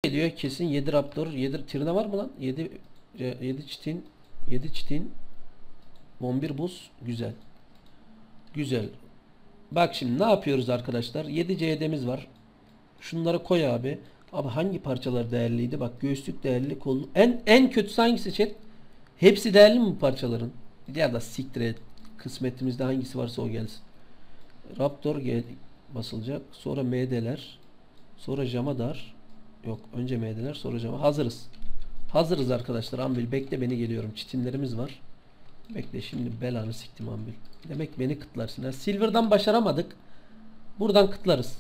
ediyor kesin. 7 Raptor, 7 Trina var mı lan? 7 çitin, 7 çitin, 11 buz. Güzel. Güzel. Bak şimdi ne yapıyoruz arkadaşlar? 7 CD'miz var. Şunları koy abi. Abi hangi parçalar değerliydi? Bak göğüslük değerli, kol. En kötüsü hangisi chat? Hepsi değerli mi bu parçaların? Ya da siktir et. Kısmetimizde hangisi varsa o gelsin. Raptor basılacak. Sonra MD'ler. Sonra Jamadar. Yok önce MD'ler sonra Jamadar. Hazırız. Hazırız arkadaşlar. Ambil bekle beni geliyorum. Çitinlerimiz var. Bekle şimdi belanı siktim Ambil. Demek beni kıtlarsın. Yani Silver'dan başaramadık. Buradan kıtlarız.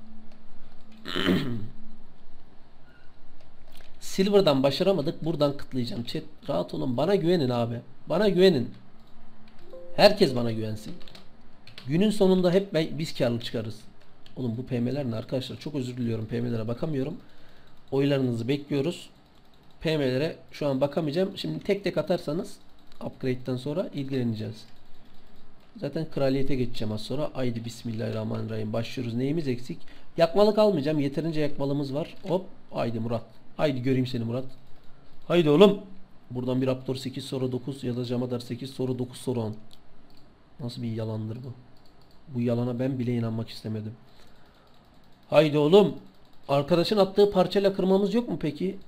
Silver'dan başaramadık. Buradan kıtlayacağım. Chat rahat olun. Bana güvenin abi. Bana güvenin. Herkes bana güvensin. Günün sonunda hep biz karlı çıkarız. Oğlum bu PM'ler ne arkadaşlar? Çok özür diliyorum. PM'lere bakamıyorum. Oylarınızı bekliyoruz. PM'lere şu an bakamayacağım. Şimdi tek tek atarsanız upgrade'den sonra ilgileneceğiz. Zaten kraliyete geçeceğim az sonra. Haydi bismillahirrahmanirrahim. Başlıyoruz. Neyimiz eksik? Yakmalık almayacağım. Yeterince yakmalımız var. Hop. Haydi Murat. Haydi göreyim seni Murat. Haydi oğlum. Buradan bir Raptor 8 sonra 9 ya da Jamadar 8 sonra 9 sonra 10. Nasıl bir yalandır bu? Bu yalana ben bile inanmak istemedim. Haydi oğlum. Arkadaşın attığı parçayla kırmamız yok mu peki?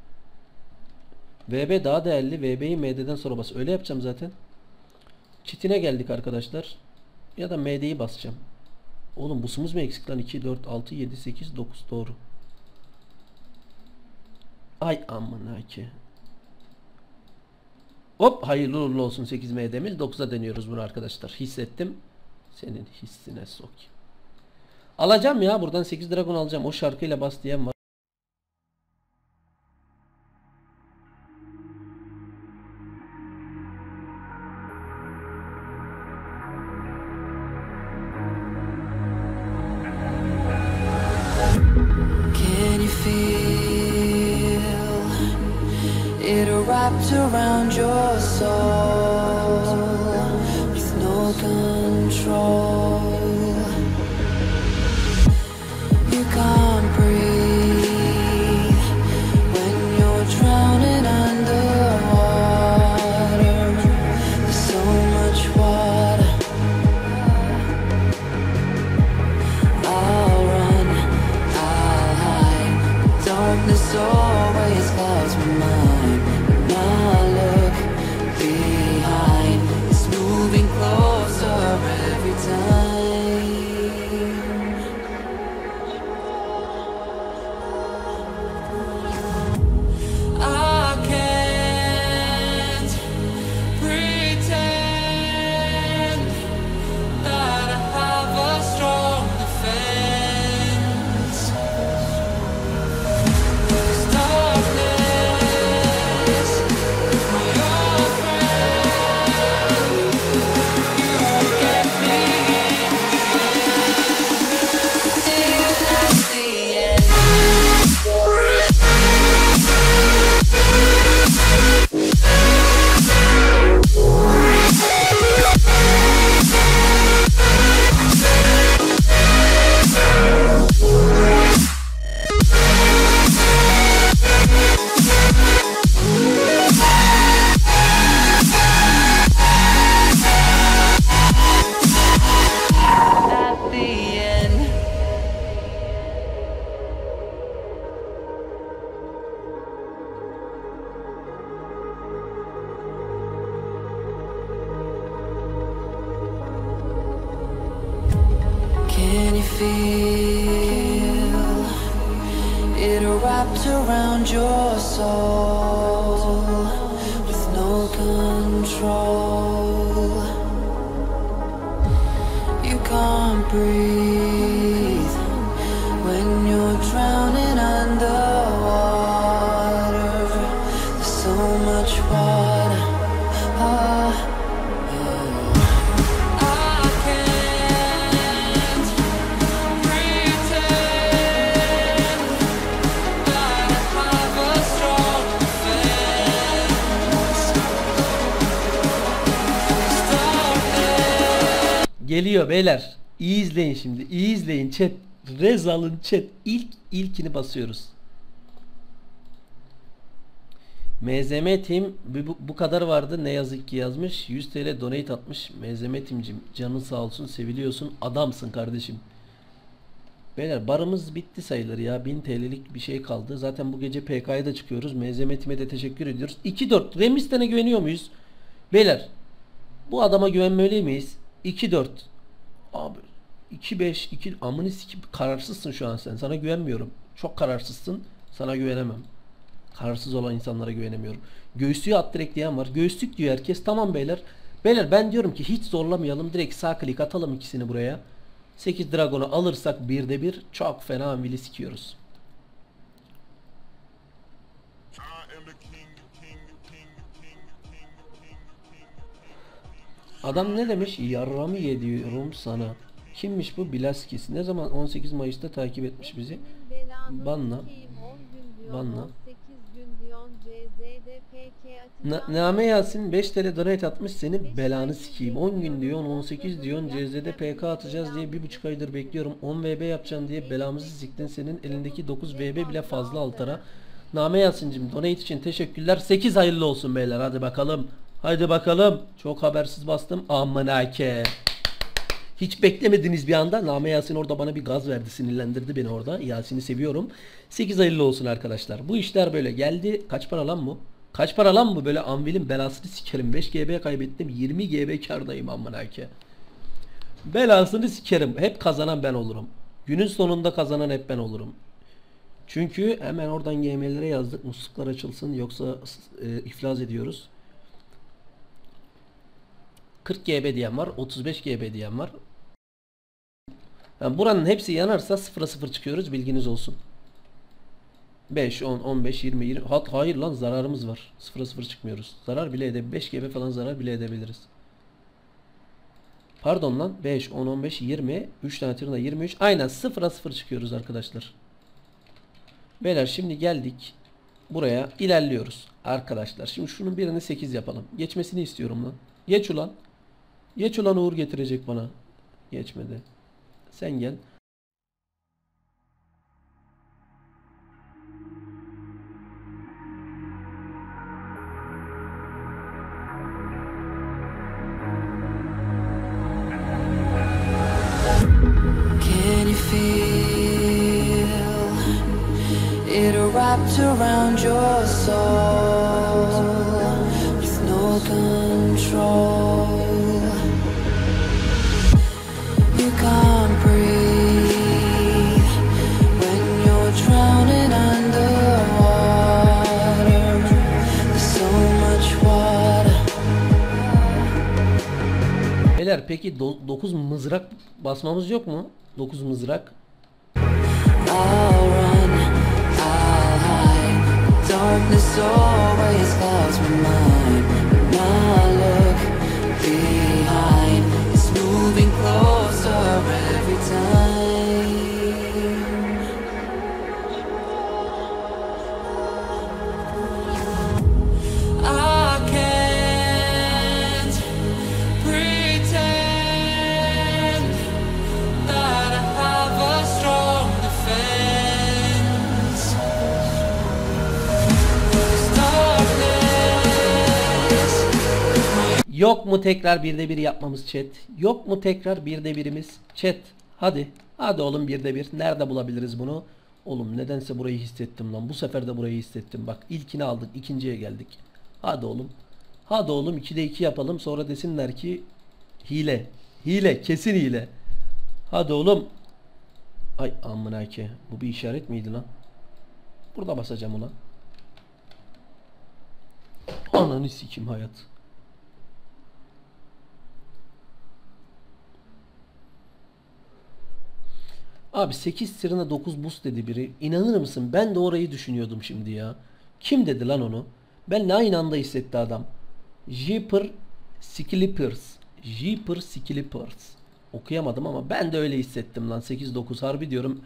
VB daha değerli. VB'yi MD'den sonra bas. Öyle yapacağım zaten. Çitine geldik arkadaşlar. Ya da MD'yi basacağım. Oğlum busumuz mu eksik lan? 2, 4, 6, 7, 8, 9. Doğru. Ay amına ki. Hop hayırlı uğurlu olsun 8 MD'miz. 9'a deniyoruz bunu arkadaşlar. Hissettim. Senin hissine sok. Alacağım ya buradan 8 Dragon alacağım. O şarkıyla bas diyen var. Can you feel it wrapped around your soul with no control? You can't breathe when you're drowning underwater. There's so much water. I'll run, I'll hide. Darkness always clouds my mind. When I look behind, it's moving closer every time. I can't pretend that I have a strong defense. 'Cause darkness, my old friend, you get me at the end. At the end. Can you feel it wrapped around your soul with no control? You can't breathe when you're drowning underwater. There's so much water. I can't pretend that I have a strong defense. Geliyor beyler. İyi izleyin şimdi. İyi izleyin chat. Rez alın chat. İlkini basıyoruz. MZM Team bu kadar vardı ne yazık ki yazmış. 100 TL donate atmış. MZM Team'cim canın sağ olsun, seviliyorsun, adamsın kardeşim. Beyler barımız bitti sayılır ya. 1000 TL'lik bir şey kaldı. Zaten bu gece PK'ya da çıkıyoruz. MZM Team'e de teşekkür ediyoruz. 2-4 Remisten'e güveniyor muyuz? Beyler bu adama güvenmeli miyiz? 2-4 abi 2-5 2 amını sikip kararsızsın şu an sen. Sana güvenmiyorum. Çok kararsızsın. Sana güvenemem. Kararsız olan insanlara güvenemiyorum. Göğüslüğü at direkt diyen var. Göğüslük diyor herkes. Tamam beyler. Beyler ben diyorum ki hiç zorlamayalım. Direkt sağ klik atalım ikisini buraya. 8 Dragon'u alırsak 1'de 1 çok fena amvili sikiyoruz. Adam ne demiş? Yarramı yediyorum sana. Kimmiş bu? Bilaskis. Ne zaman? 18 Mayıs'ta takip etmiş bizi. Banla. Banla. Name Yasin 5 TL donate atmış, seni belanı sikeyim. 10 gün diyorsun, 18 diyorsun, CZ'de PK atacağız diye 1,5 aydır bekliyorum. 10 VB yapacağım diye belamızı siktin, senin elindeki 9 VB bile fazla altara. Name Yasin'cim donate için teşekkürler. 8 hayırlı olsun beyler, hadi bakalım. Hadi bakalım. Çok habersiz bastım. Amanake. Hiç beklemediniz bir anda. Name Yasin orada bana bir gaz verdi. Sinirlendirdi beni orada. Yasin'i seviyorum. 8 hayırlı olsun arkadaşlar. Bu işler böyle geldi. Kaç para lan bu? Kaç para lan bu? Böyle anvilin belasını sikerim. 5 GB kaybettim. 20 GB kardayım amınake. Belasını sikerim. Hep kazanan ben olurum. Günün sonunda kazanan hep ben olurum. Çünkü hemen oradan GM'lere yazdık. Musluklar açılsın. Yoksa iflas ediyoruz. 40 GB diyen var. 35 GB diyen var. Yani buranın hepsi yanarsa 0'a 0 çıkıyoruz. Bilginiz olsun. 5, 10, 15, 20, 20. Hayır lan, zararımız var. 0'a 0 çıkmıyoruz. Zarar bile edebiliriz. 5 GB falan zarar bile edebiliriz. Pardon lan. 5, 10, 15, 20. 3 tane tırna 23. Aynen 0'a 0 çıkıyoruz arkadaşlar. Beyler şimdi geldik. Buraya ilerliyoruz. Arkadaşlar şimdi şunun birini 8 yapalım. Geçmesini istiyorum lan. Geç ulan. Geç ulan, uğur getirecek bana. Geçmedi. Sen gel. Can you feel it wrapped around your soul with no control? You can't breathe when you're drowning underwater. There's so much water. Beyler peki 9 mızrak basmamız yok mu? 9 mızrak. I'll run, I'll hide. Darkness always clouds my mind. When I look behind, it's moving closer every time. I can't pretend that I have a strong defense. Darkness. Yok mu tekrar 1'de 1 yapmamız chat? Yok mu tekrar 1'de 1'imiz? Chat. Hadi. Hadi oğlum 1'de 1. Nerede bulabiliriz bunu? Oğlum nedense burayı hissettim lan. Bu sefer de burayı hissettim. Bak ilkini aldık. İkinciye geldik. Hadi oğlum. Hadi oğlum 2'de 2 yapalım. Sonra desinler ki hile. Hile. Kesin hile. Hadi oğlum. Ay amına ki. Bu bir işaret miydi lan? Burada basacağım ona. Ananı sikim hayat. Abi 8 sırına 9 boost dedi biri. İnanır mısın? Ben de orayı düşünüyordum şimdi ya. Kim dedi lan onu? Benle aynı anda hissetti adam. Jeeper Sklippers. Jeeper Sklippers. Okuyamadım ama ben de öyle hissettim lan. 8-9 harbi diyorum.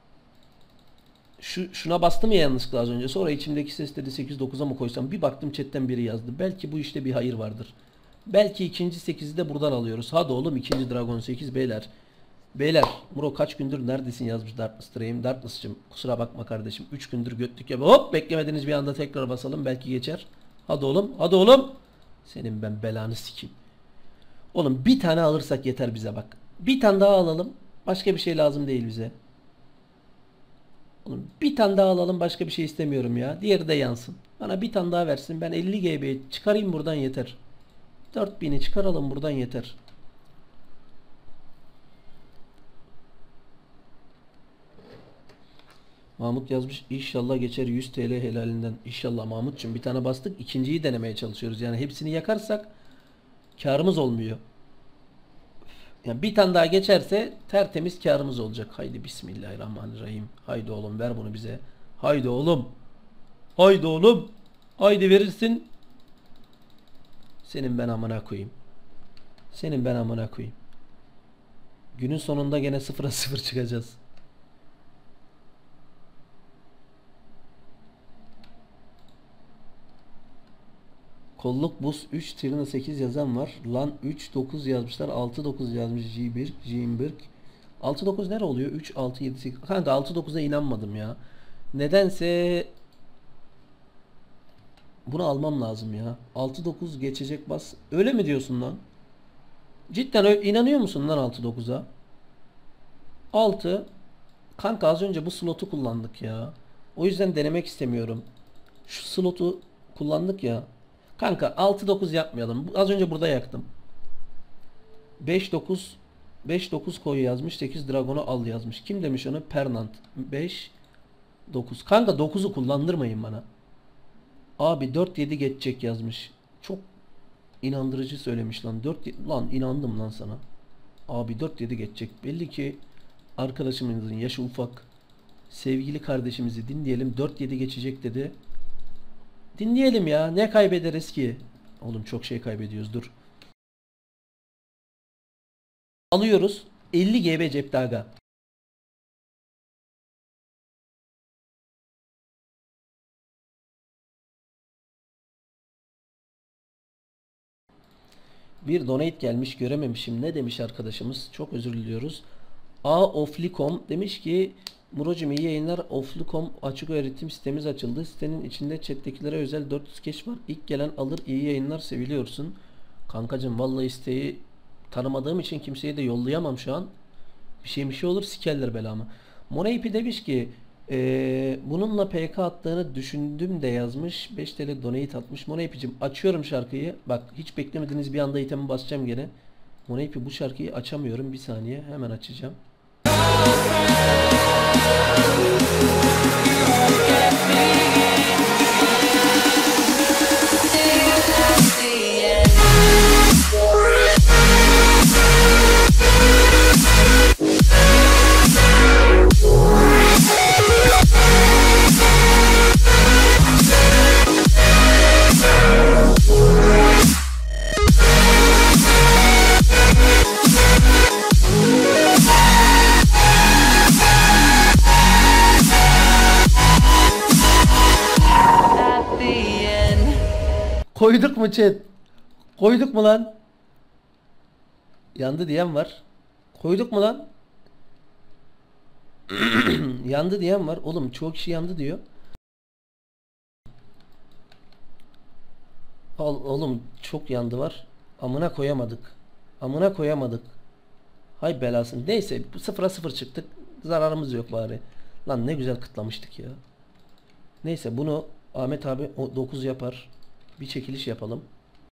Şuna bastım ya yanlışlıkla az önce. Sonra içimdeki ses dedi 8-9'a mı koysam? Bir baktım chatten biri yazdı. Belki bu işte bir hayır vardır. Belki ikinci 8'i de buradan alıyoruz. Hadi oğlum ikinci Dragon 8 beyler. Beyler, Muro kaç gündür neredesin yazmış Darkness Dream. Darkness'cığım kusura bakma kardeşim. 3 gündür götlük ya. Hop, beklemediğiniz bir anda tekrar basalım. Belki geçer. Hadi oğlum. Hadi oğlum. Senin ben belanı sikeyim. Oğlum bir tane alırsak yeter bize bak. Bir tane daha alalım. Başka bir şey lazım değil bize. Oğlum bir tane daha alalım. Başka bir şey istemiyorum ya. Diğeri de yansın. Bana bir tane daha versin. Ben 50 GB çıkarayım buradan yeter. 4000'i çıkaralım buradan yeter. Mahmut yazmış inşallah geçer 100 TL helalinden. İnşallah Mahmut'cum bir tane bastık, ikinciyi denemeye çalışıyoruz. Yani hepsini yakarsak karımız olmuyor. Yani bir tane daha geçerse tertemiz karımız olacak. Haydi bismillahirrahmanirrahim. Haydi oğlum ver bunu bize. Haydi oğlum. Haydi oğlum. Haydi verirsin. Senin ben amına koyayım. Senin ben amına koyayım. Günün sonunda gene 0'a 0 çıkacağız. Kolluk buz 3 tirna 8 yazan var. Lan 3 9 yazmışlar. 6 9 yazmış Jimberg. 6 9 nere oluyor? 3 6 7 8. Kanka 6 9'a inanmadım ya. Nedense bunu almam lazım ya. 6 9 geçecek bas. Öyle mi diyorsun lan? Cidden inanıyor musun lan 6 9'a? 6. Kanka az önce bu slotu kullandık ya. O yüzden denemek istemiyorum. Şu slotu kullandık ya. Kanka 6-9 yapmayalım. Az önce burada yaktım. 5-9 5-9 koy yazmış. 8 dragonu al yazmış. Kim demiş onu? Pernant. 5-9. Kanka 9'u kullandırmayın bana. Abi 4-7 geçecek yazmış. Çok inandırıcı söylemiş lan. 4 lan inandım lan sana. Abi 4-7 geçecek. Belli ki arkadaşımızın yaşı ufak. Sevgili kardeşimizi dinleyelim. 4-7 geçecek dedi. Dinleyelim ya. Ne kaybederiz ki? Oğlum çok şey kaybediyoruz. Dur. Alıyoruz. 50 GB cepte aga. Bir donate gelmiş. Görememişim. Ne demiş arkadaşımız? Çok özür diliyoruz. Oflicom demiş ki Muro'cum iyi yayınlar. Oflicom açık öğretim sitemiz açıldı. Sitenin içinde chat'tekilere özel 400 keş var. İlk gelen alır. İyi yayınlar, seviliyorsun. Kankacım vallahi isteği tanımadığım için kimseye de yollayamam şu an. Bir şey olur sikerler belamı. Monaipi demiş ki bununla PK attığını düşündüm de yazmış. 5 TL donate atmış. Monaipicim açıyorum şarkıyı. Bak hiç beklemediğiniz bir anda itemi basacağım gene. Monaipi bu şarkıyı açamıyorum. Bir saniye hemen açacağım. Koyduk mu chat? Koyduk mu lan? Yandı diyen var. Koyduk mu lan? Yandı diyen var. Oğlum çok kişi yandı diyor. Oğlum çok yandı var. Amına koyamadık. Amına koyamadık. Hay belasın. Neyse 0'a 0 çıktık. Zararımız yok bari. Lan ne güzel kıtlamıştık ya. Neyse bunu Ahmet abi 9 yapar. Bir çekiliş yapalım.